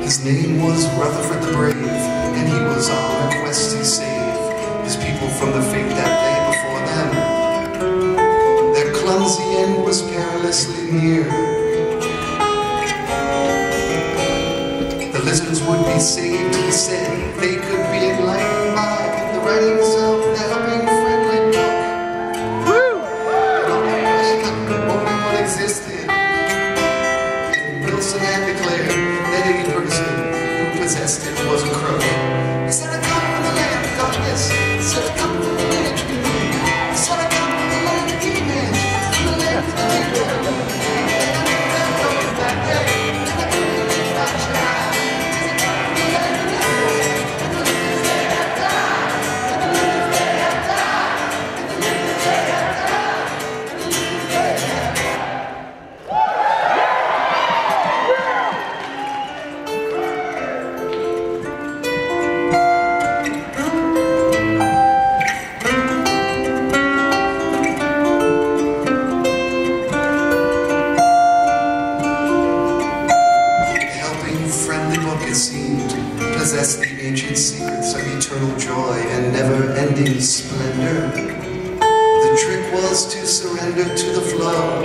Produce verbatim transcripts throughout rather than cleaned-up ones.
His name was Rutherford the Brave, and he was on a quest to save his people from the fate that lay before them. Their clumsy end was perilously near. The lizards would be saved, he said. They could be enlightened by the writings of the helping friendly book. Woo! Only one existed. And Wilson had declared that any person who possessed it was a crook. He said, I come from the land of darkness. He said, I come from the land of demons. He said, I come from the land of demons. From the land of the demons. I'm coming back there. And I couldn't leave my child. It seemed, possessed the ancient secrets of eternal joy and never-ending splendor. The trick was to surrender to the flow.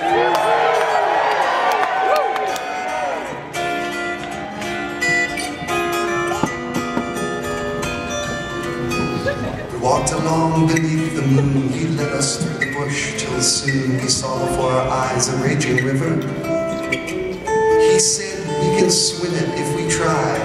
We walked along beneath the moon. He led us through the bush till soon we saw before our eyes a raging river. He said, we can swim it if we try.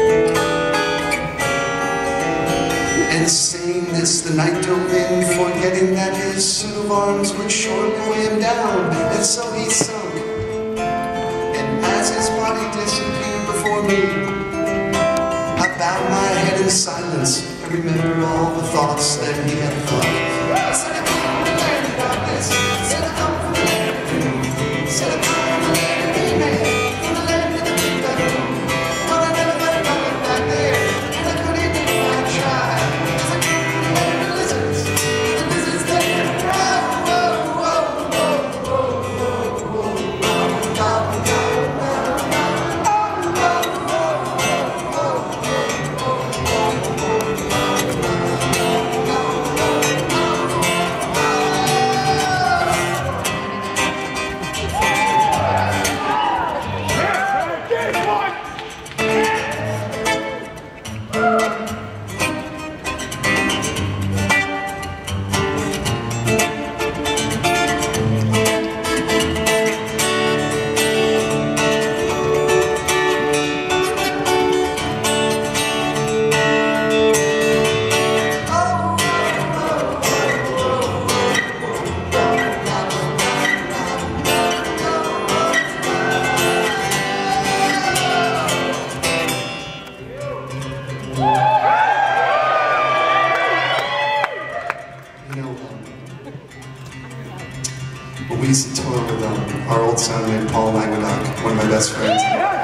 And saying this, the knight dove in, forgetting that his suit of arms would surely weigh him down. And so he sunk, and as his body disappeared before me, I bowed my head in silence and remembered all the thoughts that he had thought. I said, I come from the land of darkness. I said, I come from the land of doom. I said, I come from the land of demons. We used to tour with um, our old soundmate Paul Languedoc, one of my best friends.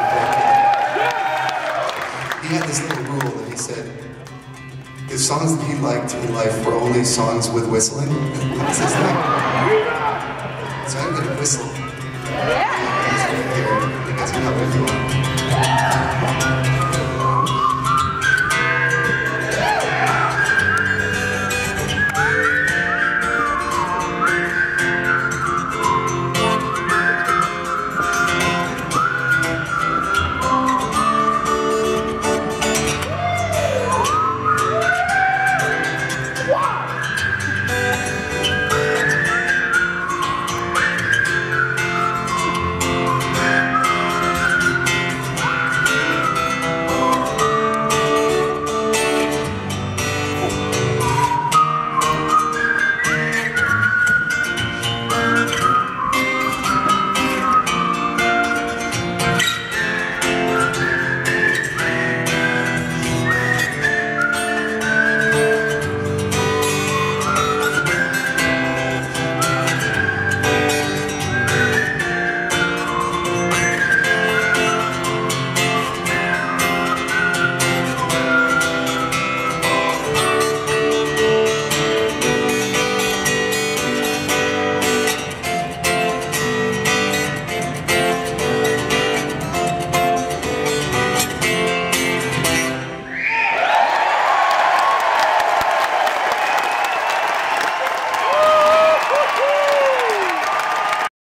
He had this little rule that he said, the songs that he liked in life were only songs with whistling. That was his thing. So I'm going to whistle. Yeah. You guys can help me if you want.